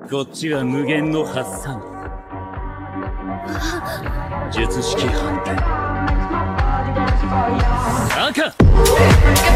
こっちは無限の発散。術式判定。赤